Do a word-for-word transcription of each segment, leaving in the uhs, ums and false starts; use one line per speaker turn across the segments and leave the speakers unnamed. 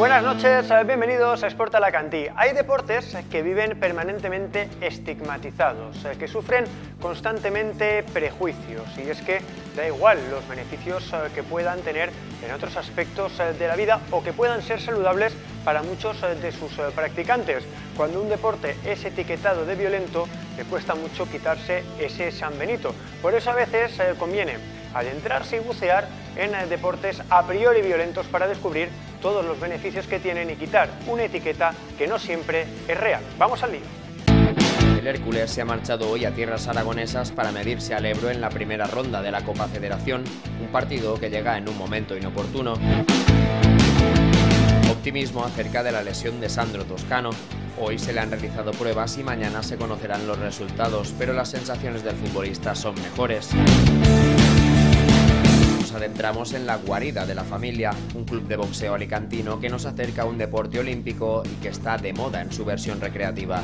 Buenas noches, bienvenidos a Sport Alacantí. Hay deportes que viven permanentemente estigmatizados, que sufren constantemente prejuicios, y es que da igual los beneficios que puedan tener en otros aspectos de la vida o que puedan ser saludables para muchos de sus practicantes. Cuando un deporte es etiquetado de violento, le cuesta mucho quitarse ese San Benito. Por eso a veces conviene adentrarse y bucear en deportes a priori violentos para descubrir todos los beneficios que tienen y quitar una etiqueta que no siempre es real. Vamos al lío.
El Hércules se ha marchado hoy a tierras aragonesas para medirse al Ebro en la primera ronda de la Copa Federación, un partido que llega en un momento inoportuno. Optimismo acerca de la lesión de Sandro Toscano. Hoy se le han realizado pruebas y mañana se conocerán los resultados, pero las sensaciones del futbolista son mejores. Nos adentramos en la guarida de la familia, un club de boxeo alicantino que nos acerca a un deporte olímpico y que está de moda en su versión recreativa.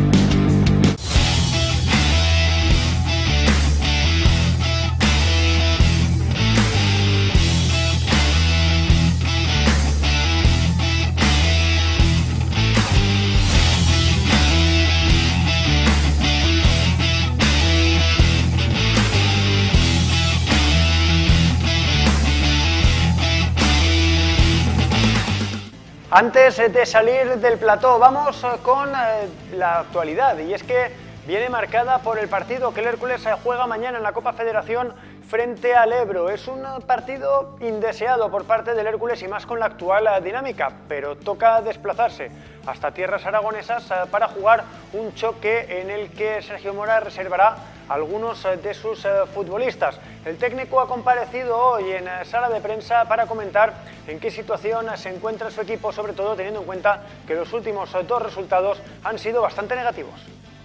Antes de salir del plató, vamos con la actualidad, y es que viene marcada por el partido que el Hércules juega mañana en la Copa Federación frente al Ebro. Es un partido indeseado por parte del Hércules y más con la actual dinámica, pero toca desplazarse hasta tierras aragonesas para jugar un choque en el que Sergio Mora reservará a algunos de sus futbolistas. El técnico ha comparecido hoy en sala de prensa para comentar en qué situación se encuentra su equipo, sobre todo teniendo en cuenta que los últimos dos resultados han sido bastante negativos.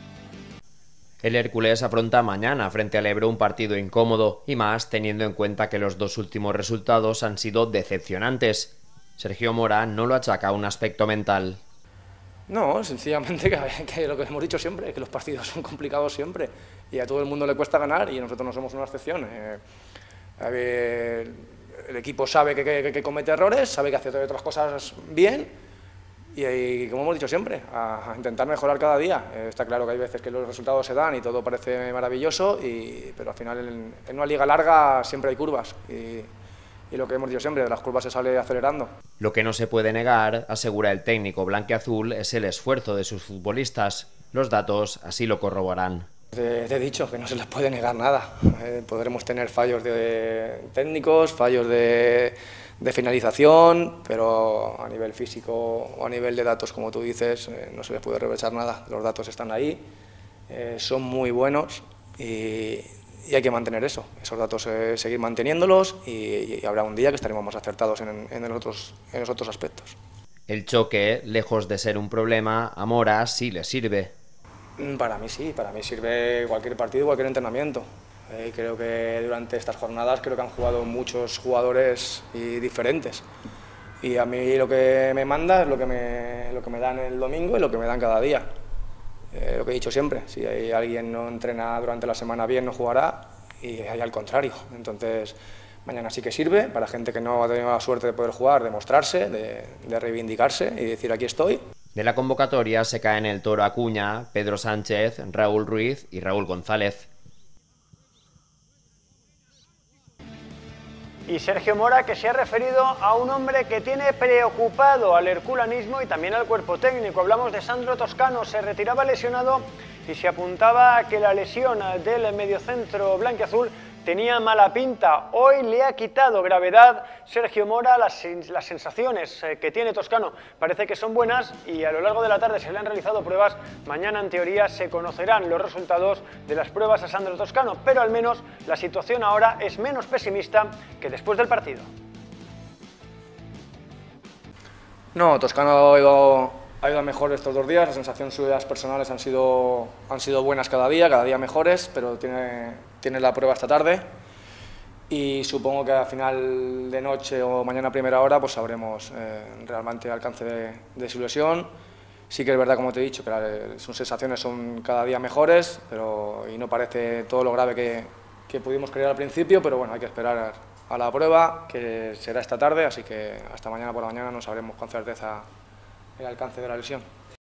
El Hércules afronta mañana frente al Ebro un partido incómodo, y más teniendo en cuenta que los dos últimos resultados han sido decepcionantes. Sergio Mora no lo achaca a un aspecto mental.
No, sencillamente que, que lo que hemos dicho siempre, que los partidos son complicados siempre y a todo el mundo le cuesta ganar y nosotros no somos una excepción. Eh, a ver, el equipo sabe que, que, que comete errores, sabe que hace otras cosas bien y, y como hemos dicho siempre, a, a intentar mejorar cada día. Eh, está claro que hay veces que los resultados se dan y todo parece maravilloso, y, pero al final en, en una liga larga siempre hay curvas. Y, Y lo que hemos dicho siempre, de las curvas se sale acelerando.
Lo que no se puede negar, asegura el técnico blanquiazul, es el esfuerzo de sus futbolistas. Los datos así lo corroboran.
Te, te he dicho que no se les puede negar nada. Eh, podremos tener fallos de técnicos, fallos de, de finalización, pero a nivel físico o a nivel de datos, como tú dices, eh, no se les puede reprochar nada. Los datos están ahí, eh, son muy buenos y... Y hay que mantener eso, esos datos, eh, seguir manteniéndolos y, y habrá un día que estaremos más acertados en, en, los otros, en los otros aspectos.
El choque, lejos de ser un problema, a Mora sí le sirve.
Para mí sí, para mí sirve cualquier partido, cualquier entrenamiento. Eh, creo que durante estas jornadas creo que han jugado muchos jugadores y diferentes. Y a mí lo que me manda es lo que me, lo que me dan el domingo y lo que me dan cada día. Eh, lo que he dicho siempre, si hay alguien no entrena durante la semana bien, no jugará, y hay al contrario. Entonces, mañana sí que sirve para gente que no ha tenido la suerte de poder jugar, de mostrarse, de, de reivindicarse y decir aquí estoy.
De la convocatoria se caen el Toro Acuña, Pedro Sánchez, Raúl Ruiz y Raúl González.
Y Sergio Mora, que se ha referido a un hombre que tiene preocupado al herculanismo y también al cuerpo técnico. Hablamos de Sandro Toscano, se retiraba lesionado y se apuntaba a que la lesión del mediocentro blanquiazul tenía mala pinta. Hoy le ha quitado gravedad Sergio Mora. Las, las sensaciones que tiene Toscano parece que son buenas y a lo largo de la tarde se le han realizado pruebas. Mañana en teoría se conocerán los resultados de las pruebas a Sandro Toscano, pero al menos la situación ahora es menos pesimista que después del partido.
No, Toscano ha ido, ha ido mejor estos dos días, las sensaciones suyas personales han sido, han sido buenas cada día, cada día mejores, pero tiene... Tiene la prueba esta tarde y supongo que a final de noche o mañana a primera hora pues sabremos eh, realmente el alcance de, de su lesión. Sí que es verdad, como te he dicho, que la, sus sensaciones son cada día mejores, pero, y no parece todo lo grave que, que pudimos creer al principio, pero bueno, hay que esperar a, a la prueba, que será esta tarde, así que hasta mañana por la mañana no sabremos con certeza el alcance de la lesión.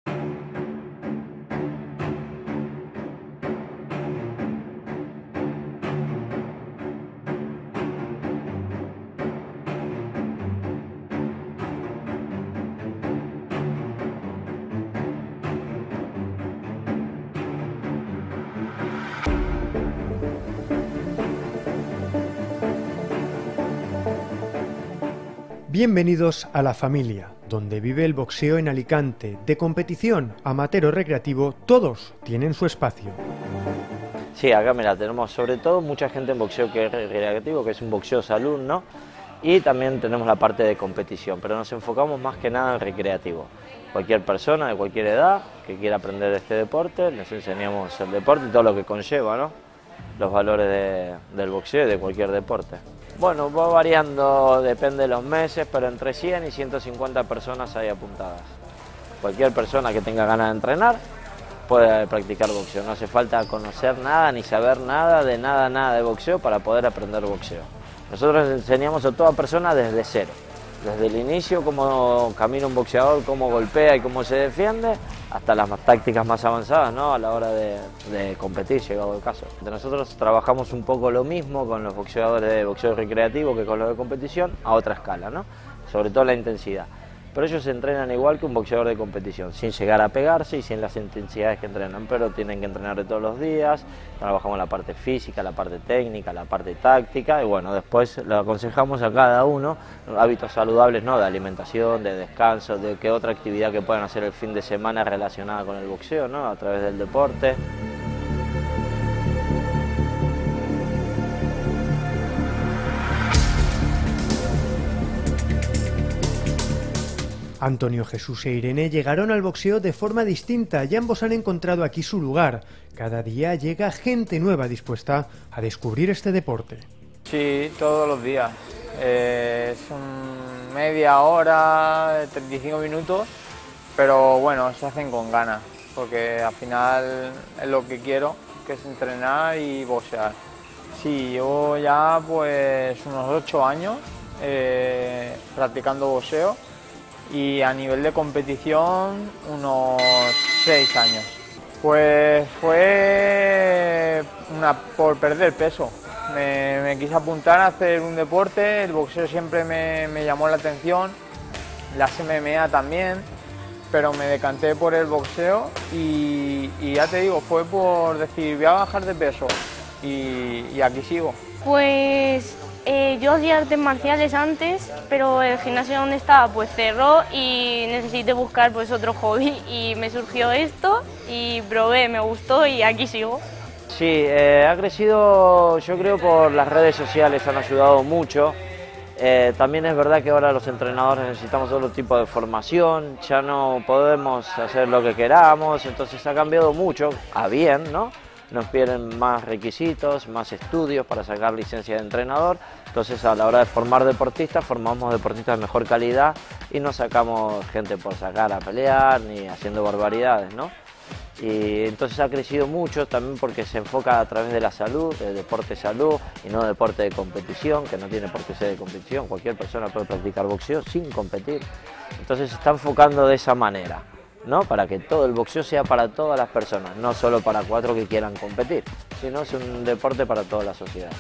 Bienvenidos a La Familia, donde vive el boxeo en Alicante. De competición, amateur o recreativo, todos tienen su espacio.
Sí, acá mira, tenemos sobre todo mucha gente en boxeo que es recreativo, que es un boxeo salud, ¿no? Y también tenemos la parte de competición, pero nos enfocamos más que nada en recreativo. Cualquier persona de cualquier edad que quiera aprender este deporte, les enseñamos el deporte y todo lo que conlleva, ¿no? Los valores de, del boxeo y de cualquier deporte. Bueno, va variando, depende de los meses, pero entre cien y ciento cincuenta personas hay apuntadas. Cualquier persona que tenga ganas de entrenar puede practicar boxeo. No hace falta conocer nada ni saber nada de nada, nada de boxeo para poder aprender boxeo. Nosotros enseñamos a toda persona desde cero. Desde el inicio, cómo camina un boxeador, cómo golpea y cómo se defiende, hasta las más tácticas más avanzadas, ¿no? A la hora de, de competir, llegado el caso. Nosotros trabajamos un poco lo mismo con los boxeadores de boxeo recreativo que con los de competición, a otra escala, ¿no? Sobre todo la intensidad. Pero ellos se entrenan igual que un boxeador de competición, sin llegar a pegarse y sin las intensidades que entrenan, pero tienen que entrenar de todos los días. Trabajamos la parte física, la parte técnica, la parte táctica y bueno, después le aconsejamos a cada uno hábitos saludables, ¿no? De alimentación, de descanso, de qué otra actividad que puedan hacer el fin de semana relacionada con el boxeo, ¿no? A través del deporte.
Antonio Jesús e Irene llegaron al boxeo de forma distinta y ambos han encontrado aquí su lugar. Cada día llega gente nueva dispuesta a descubrir este deporte.
Sí, todos los días. Eh, son media hora, treinta y cinco minutos, pero bueno, se hacen con ganas, porque al final es lo que quiero, que es entrenar y boxear. Sí, llevo ya pues unos ocho años eh, practicando boxeo. Y a nivel de competición, unos seis años. Pues fue una, por perder peso. Me, me quise apuntar a hacer un deporte, el boxeo siempre me, me llamó la atención, las M M A también, pero me decanté por el boxeo y, y ya te digo, fue por decir, voy a bajar de peso y, y aquí sigo.
Pues eh, yo hacía artes marciales antes, pero el gimnasio donde estaba pues cerró y necesité buscar pues otro hobby y me surgió esto y probé, me gustó y aquí sigo.
Sí, eh, ha crecido, yo creo, por las redes sociales, han ayudado mucho. Eh, también es verdad que ahora los entrenadores necesitamos otro tipo de formación, ya no podemos hacer lo que queramos, entonces ha cambiado mucho, a bien, ¿no? Nos piden más requisitos, más estudios para sacar licencia de entrenador, entonces a la hora de formar deportistas, formamos deportistas de mejor calidad y no sacamos gente por sacar a pelear ni haciendo barbaridades, ¿no? Y entonces ha crecido mucho también porque se enfoca a través de la salud, de deporte salud y no deporte de competición, que no tiene por qué ser de competición, cualquier persona puede practicar boxeo sin competir. Entonces se está enfocando de esa manera, ¿no? Para que todo el boxeo sea para todas las personas, no solo para cuatro que quieran competir, sino es un deporte para toda la sociedad.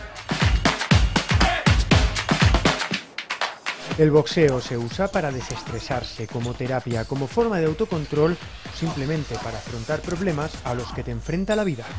El boxeo se usa para desestresarse, como terapia, como forma de autocontrol o simplemente para afrontar problemas a los que te enfrenta la vida.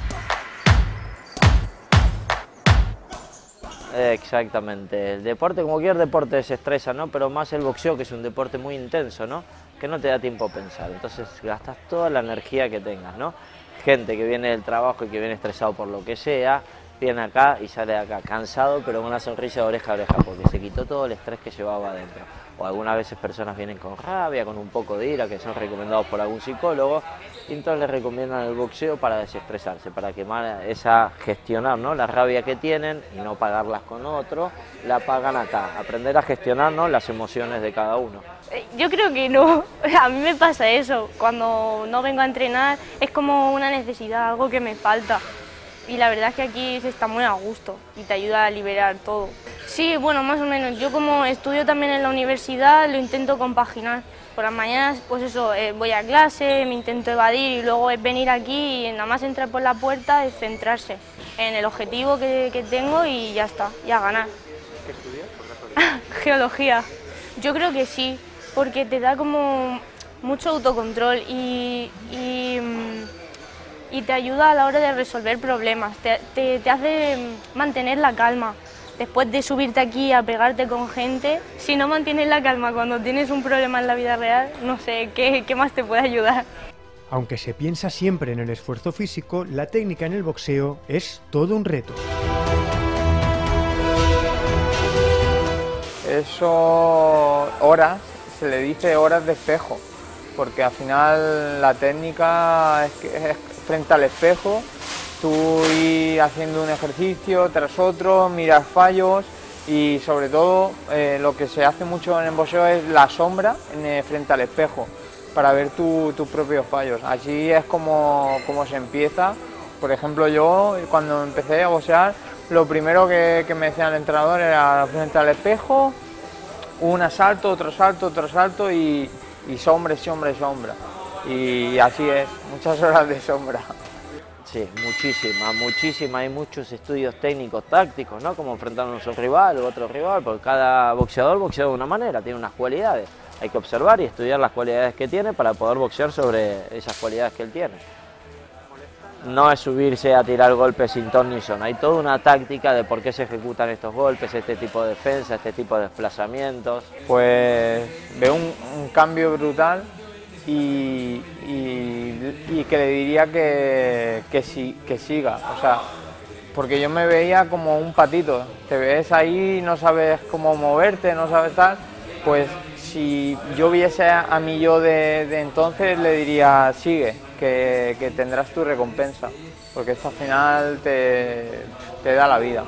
Exactamente, el deporte, como cualquier deporte, desestresa, ¿no? Pero más el boxeo, que es un deporte muy intenso, ¿no? Que no te da tiempo a pensar, entonces gastas toda la energía que tengas, ¿no? Gente que viene del trabajo y que viene estresado por lo que sea, viene acá y sale de acá cansado, pero con una sonrisa de oreja a oreja, porque se quitó todo el estrés que llevaba adentro. O algunas veces personas vienen con rabia, con un poco de ira, que son recomendados por algún psicólogo, y entonces les recomiendan el boxeo para desestresarse, para quemar esa, gestionar, ¿no? La rabia que tienen y no pagarlas con otro, la pagan acá, aprender a gestionar, ¿no? Las emociones de cada uno.
Yo creo que no, a mí me pasa eso, cuando no vengo a entrenar es como una necesidad, algo que me falta. Y la verdad es que aquí se está muy a gusto y te ayuda a liberar todo. Sí, bueno, más o menos. Yo como estudio también en la universidad lo intento compaginar. Por las mañanas, pues eso, eh, voy a clase, me intento evadir y luego es venir aquí y nada más entrar por la puerta es centrarse en el objetivo que, que tengo y ya está, ya ganar.
¿Qué estudias?
Geología. Yo creo que sí, porque te da como mucho autocontrol y, y, y te ayuda a la hora de resolver problemas, te, te, te hace mantener la calma. Después de subirte aquí a pegarte con gente, si no mantienes la calma cuando tienes un problema en la vida real, no sé, ¿qué, qué más te puede ayudar?
Aunque se piensa siempre en el esfuerzo físico, la técnica en el boxeo es todo un reto.
Eso, horas, se le dice horas de espejo, porque al final la técnica es, que es frente al espejo, tú ir haciendo un ejercicio tras otro, mirar fallos y sobre todo eh, lo que se hace mucho en el boxeo es la sombra en, eh, frente al espejo para ver tu, tus propios fallos. Así es como, como se empieza. Por ejemplo, yo cuando empecé a boxear, lo primero que, que me decía el entrenador era frente al espejo, un asalto, otro salto, otro salto y, y sombra, sombra, sombra. Y así es, muchas horas de sombra.
Sí, muchísimas, muchísimas. Hay muchos estudios técnicos, tácticos, ¿no? Como enfrentarnos a un rival o otro rival, porque cada boxeador boxea de una manera, tiene unas cualidades. Hay que observar y estudiar las cualidades que tiene para poder boxear sobre esas cualidades que él tiene. No es subirse a tirar golpes sin ton ni son. Hay toda una táctica de por qué se ejecutan estos golpes, este tipo de defensa, este tipo de desplazamientos.
Pues veo un, un cambio brutal. Y, y, y que le diría que, que, si, que siga, o sea, porque yo me veía como un patito, te ves ahí, no sabes cómo moverte, no sabes tal, pues si yo viese a, a mí yo de, de entonces le diría sigue, que, que tendrás tu recompensa, porque esto al final te, te da la vida.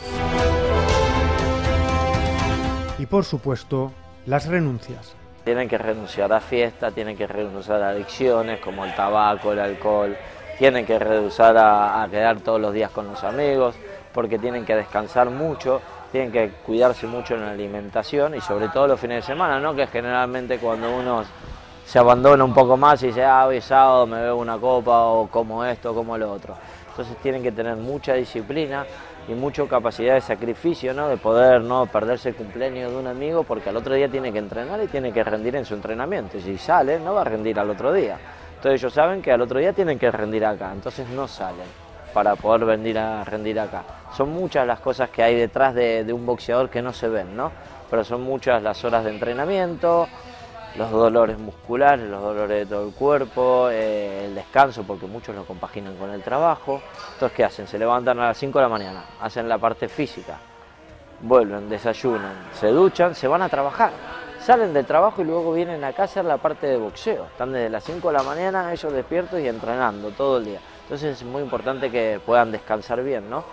Y por supuesto, las renuncias.
Tienen que renunciar a fiestas, tienen que renunciar a adicciones como el tabaco, el alcohol, tienen que renunciar a, a quedar todos los días con los amigos, porque tienen que descansar mucho, tienen que cuidarse mucho en la alimentación y sobre todo los fines de semana, ¿no? Que generalmente cuando uno se abandona un poco más y dice, ah, hoy es sábado, me bebo una copa o como esto, como lo otro. Entonces tienen que tener mucha disciplina y mucha capacidad de sacrificio, ¿no? De poder no perderse el cumpleaños de un amigo porque al otro día tiene que entrenar y tiene que rendir en su entrenamiento. Y si sale, no va a rendir al otro día. Entonces ellos saben que al otro día tienen que rendir acá, entonces no salen para poder venir a rendir acá. Son muchas las cosas que hay detrás de, de un boxeador que no se ven, ¿no? Pero son muchas las horas de entrenamiento, los dolores musculares, los dolores de todo el cuerpo, eh, el descanso, porque muchos lo compaginan con el trabajo. Entonces, ¿qué hacen? Se levantan a las cinco de la mañana, hacen la parte física, vuelven, desayunan, se duchan, se van a trabajar. Salen del trabajo y luego vienen acá a hacer la parte de boxeo. Están desde las cinco de la mañana ellos despiertos y entrenando todo el día. Entonces es muy importante que puedan descansar bien, ¿no?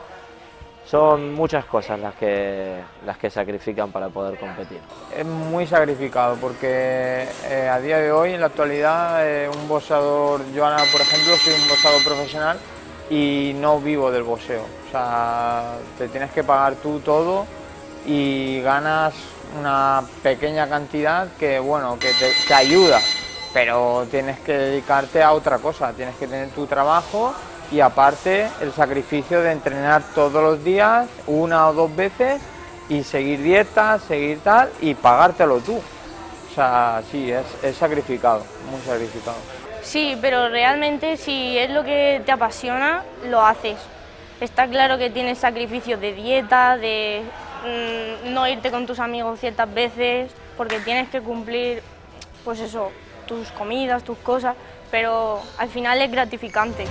Son muchas cosas las que, las que sacrifican para poder competir.
Es muy sacrificado porque eh, a día de hoy, en la actualidad, eh, un boxeador, yo ahora, por ejemplo, soy un boxeador profesional y no vivo del boxeo. O sea, te tienes que pagar tú todo y ganas una pequeña cantidad que, bueno, que te, te ayuda, pero tienes que dedicarte a otra cosa, tienes que tener tu trabajo. Y aparte el sacrificio de entrenar todos los días, una o dos veces, y seguir dietas, seguir tal, y pagártelo tú. O sea, sí, es, es sacrificado, muy sacrificado.
Sí, pero realmente si es lo que te apasiona, lo haces. Está claro que tienes sacrificios de dieta, de mmm, no irte con tus amigos ciertas veces, porque tienes que cumplir, pues eso, tus comidas, tus cosas, pero al final es gratificante.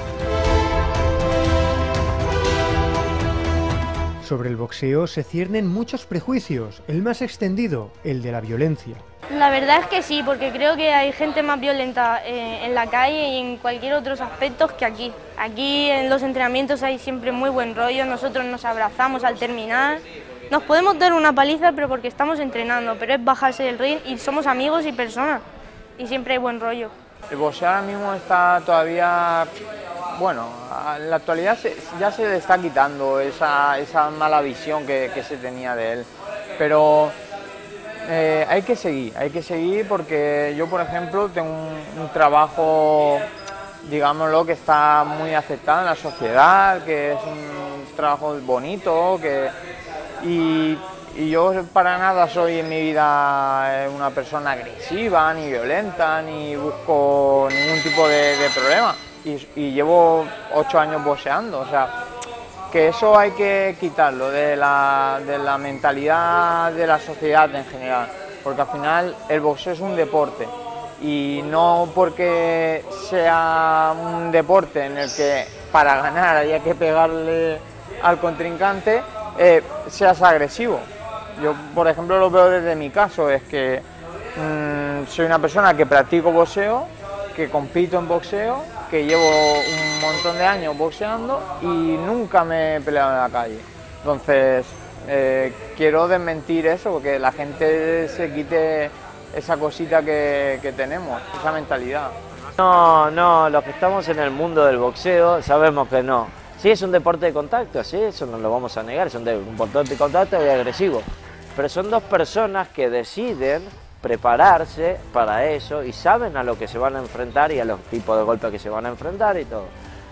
Sobre el boxeo se ciernen muchos prejuicios, el más extendido, el de la violencia.
La verdad es que sí, porque creo que hay gente más violenta eh, en la calle y en cualquier otros aspectos que aquí. Aquí en los entrenamientos hay siempre muy buen rollo, nosotros nos abrazamos al terminar. Nos podemos dar una paliza, pero porque estamos entrenando, pero es bajarse del ring y somos amigos y personas, y siempre hay buen rollo.
El boxeo ahora mismo está todavía bueno, en la actualidad se, ya se le está quitando esa, esa mala visión que, que se tenía de él, pero eh, hay que seguir, hay que seguir porque yo, por ejemplo, tengo un, un trabajo, digámoslo, que está muy aceptado en la sociedad, que es un trabajo bonito, que, y, y yo para nada soy en mi vida una persona agresiva, ni violenta, ni busco ningún tipo de, de problema. Y, y llevo ocho años boxeando, o sea, que eso hay que quitarlo de la, de la mentalidad de la sociedad en general, porque al final el boxeo es un deporte y no porque sea un deporte en el que para ganar haya que pegarle al contrincante, eh, seas agresivo. Yo, por ejemplo, lo veo desde mi caso, es que mmm, soy una persona que practico boxeo, que compito en boxeo, que llevo un montón de años boxeando y nunca me he peleado en la calle. Entonces, eh, quiero desmentir eso, porque la gente se quite esa cosita que, que tenemos, esa mentalidad.
No, no, los que estamos en el mundo del boxeo sabemos que no. Sí, es un deporte de contacto, sí, eso no lo vamos a negar, es un deporte de contacto y agresivo. Pero son dos personas que deciden prepararse para eso y saben a lo que se van a enfrentar y a los tipos de golpes que se van a enfrentar y todo.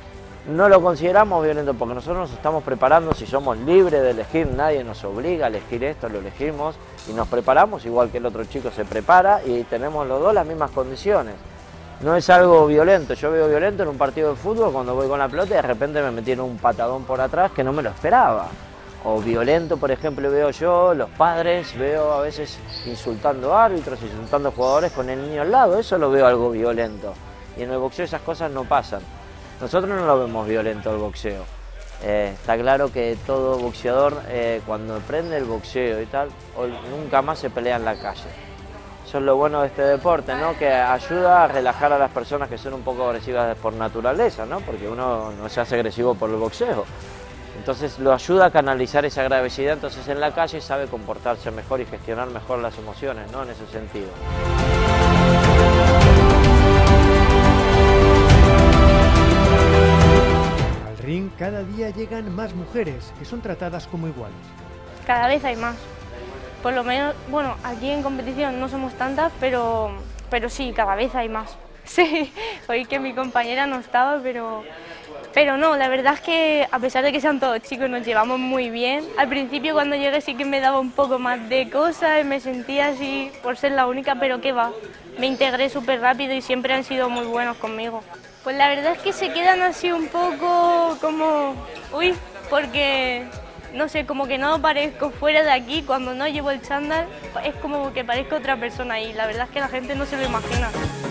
No lo consideramos violento porque nosotros nos estamos preparando, si somos libres de elegir, nadie nos obliga a elegir esto, lo elegimos y nos preparamos igual que el otro chico se prepara y tenemos los dos las mismas condiciones. No es algo violento, yo veo violento en un partido de fútbol cuando voy con la pelota y de repente me metieron un patadón por atrás que no me lo esperaba. O violento, por ejemplo, veo yo, los padres, veo a veces insultando árbitros, insultando jugadores con el niño al lado, eso lo veo algo violento. Y en el boxeo esas cosas no pasan. Nosotros no lo vemos violento el boxeo. Eh, está claro que todo boxeador, eh, cuando aprende el boxeo y tal, nunca más se pelea en la calle. Eso es lo bueno de este deporte, ¿no? Que ayuda a relajar a las personas que son un poco agresivas por naturaleza, ¿no? Porque uno no se hace agresivo por el boxeo. Entonces lo ayuda a canalizar esa agresividad, entonces en la calle sabe comportarse mejor y gestionar mejor las emociones, ¿no? En ese sentido.
Al ring cada día llegan más mujeres que son tratadas como iguales.
Cada vez hay más. Por lo menos, bueno, aquí en competición no somos tantas, pero, pero sí, cada vez hay más. Sí, oí que mi compañera no estaba, pero... Pero no, la verdad es que a pesar de que sean todos chicos nos llevamos muy bien. Al principio cuando llegué sí que me daba un poco más de cosas y me sentía así por ser la única, pero qué va. Me integré súper rápido y siempre han sido muy buenos conmigo. Pues la verdad es que se quedan así un poco como... Uy, porque no sé, como que no parezco fuera de aquí. Cuando no llevo el chándal es como que parezco otra persona y la verdad es que la gente no se lo imagina.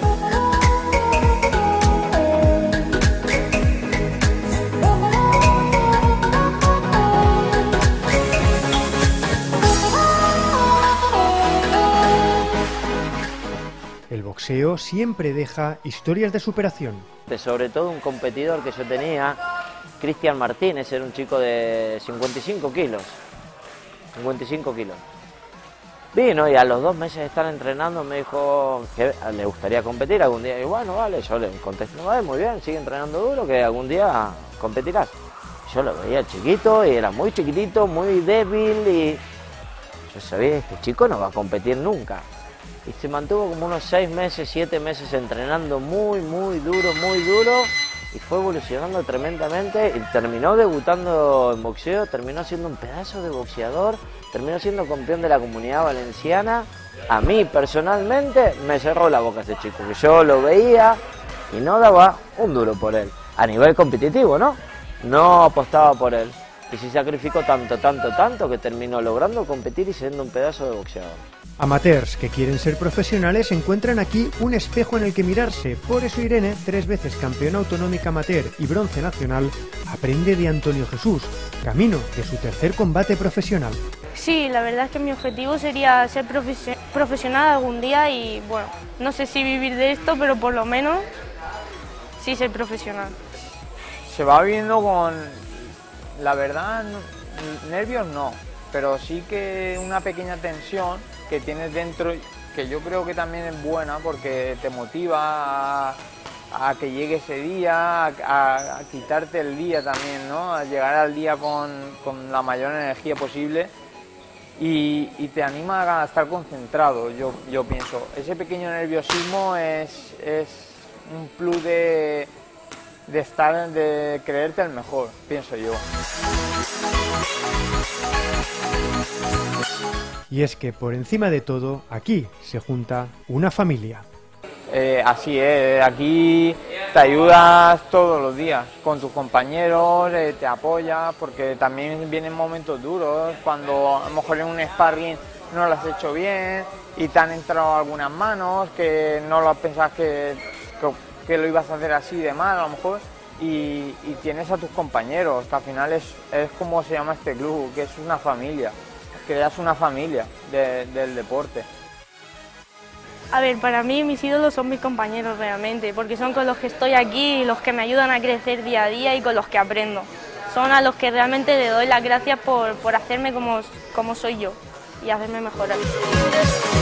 El boxeo siempre deja historias de superación.
Sobre todo un competidor que yo tenía, Cristian Martínez, era un chico de cincuenta y cinco kilos. cincuenta y cinco kilos. Vino y a los dos meses de estar entrenando me dijo que le gustaría competir algún día. Y bueno, vale, yo le contesté, vale, muy bien, sigue entrenando duro, que algún día competirás. Yo lo veía chiquito y era muy chiquitito, muy débil y yo sabía, este chico no va a competir nunca. Y se mantuvo como unos seis meses, siete meses entrenando muy, muy duro, muy duro y fue evolucionando tremendamente y terminó debutando en boxeo, terminó siendo un pedazo de boxeador, terminó siendo campeón de la Comunidad Valenciana. A mí personalmente me cerró la boca ese chico, que yo lo veía y no daba un duro por él, a nivel competitivo, ¿no? No apostaba por él y se sacrificó tanto, tanto, tanto que terminó logrando competir y siendo un pedazo de boxeador.
Amateurs que quieren ser profesionales encuentran aquí un espejo en el que mirarse. Por eso Irene, tres veces campeona autonómica amateur y bronce nacional, aprende de Antonio Jesús, camino de su tercer combate profesional.
Sí, la verdad es que mi objetivo sería ser profe- profesional algún día y bueno, no sé si vivir de esto, pero por lo menos sí ser profesional.
Se va viendo con, la verdad, nervios no, pero sí que una pequeña tensión que tienes dentro, que yo creo que también es buena porque te motiva a, a que llegue ese día, a, a, a quitarte el día también, ¿no? A llegar al día con, con la mayor energía posible y, y te anima a estar concentrado, yo, yo pienso. Ese pequeño nerviosismo es, es un plus de, de estar, de creerte el mejor, pienso yo.
Y es que por encima de todo, aquí se junta una familia.
Eh, así es, aquí te ayudas todos los días con tus compañeros, eh, te apoyas, porque también vienen momentos duros, cuando a lo mejor en un sparring no lo has hecho bien y te han entrado algunas manos que no lo pensabas que, que, que lo ibas a hacer así de mal a lo mejor, y, y tienes a tus compañeros, que al final es, es como se llama este club, que es una familia, creas una familia de, del deporte.
A ver, para mí mis ídolos son mis compañeros realmente, porque son con los que estoy aquí, los que me ayudan a crecer día a día y con los que aprendo. Son a los que realmente le doy las gracias por, por hacerme como, como soy yo y hacerme mejorar.